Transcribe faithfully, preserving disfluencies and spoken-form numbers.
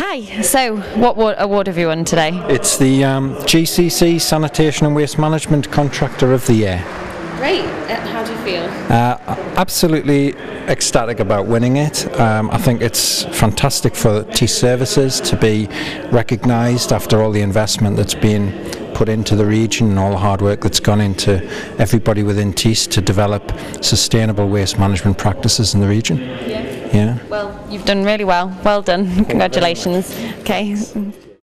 Hi, so what wa- award have you won today? It's the um, G C C Sanitation and Waste Management Contractor of the Year. Great, uh, how do you feel? Uh, absolutely ecstatic about winning it. Um, I think it's fantastic for T services to be recognised after all the investment that's been put into the region and all the hard work that's gone into everybody within T S to develop sustainable waste management practices in the region. Yeah. Yeah. Well, you've done really well. Well done. Congratulations. Okay.